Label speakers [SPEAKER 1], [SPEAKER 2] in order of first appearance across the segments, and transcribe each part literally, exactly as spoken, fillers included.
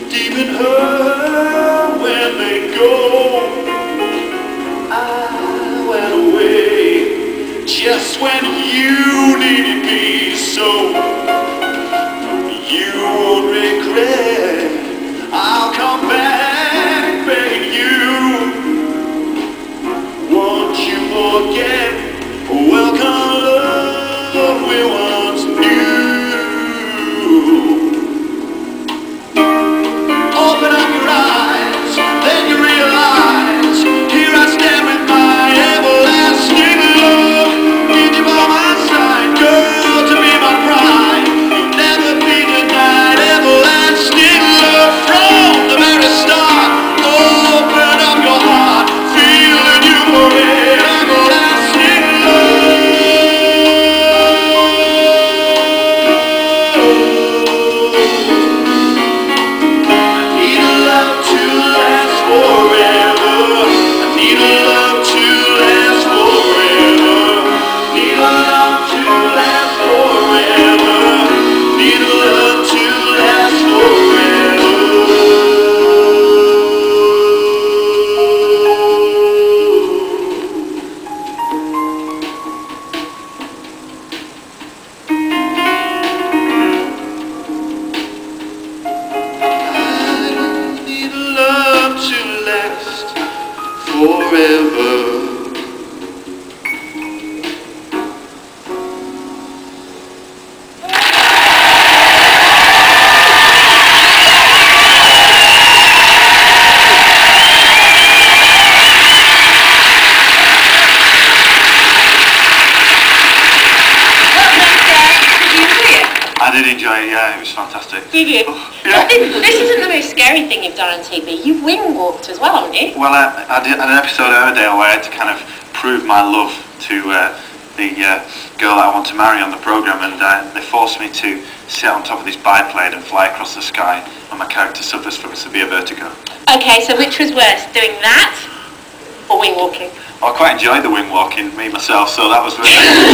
[SPEAKER 1] deep in her when they go. I went away just when you needed me, so you won't regret. I'll come back begging you. Won't you forget? Welcome love we once knew. Open up your eyes, then you realize, here I stand with my everlasting love. Need you by my side, girl, to be my pride. You'll never be denied everlasting love from the very start. Open up your heart, feeling you forever. Everlasting love. I need a love to last forever. I need a love to last forever. Need a love to last forever. Need a love to last forever. I need a love to last forever. I did enjoy it, yeah, it was fantastic.
[SPEAKER 2] Did you?
[SPEAKER 1] Oh, yeah.
[SPEAKER 2] This, this isn't the most scary thing you've done on T V. You've wing walked as well, haven't you?
[SPEAKER 1] Well, uh, I did an episode of Emmerdale where I had to kind of prove my love to uh, the uh, girl that I want to marry on the programme, and uh, they forced me to sit on top of this biplane and fly across the sky, and my character suffers from severe vertigo.
[SPEAKER 2] Okay, so which was worse, doing that or wing walking?
[SPEAKER 1] I quite enjoyed the wing walking, me myself, so that was really...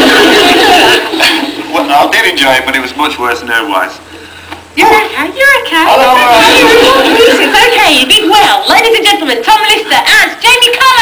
[SPEAKER 1] Well, I did enjoy it, but it was much worse nerve-wise.
[SPEAKER 2] You're okay, you're okay.
[SPEAKER 1] Hello,
[SPEAKER 2] You're okay, you did well. Ladies and gentlemen, Tom Lister and Jamie Cullum.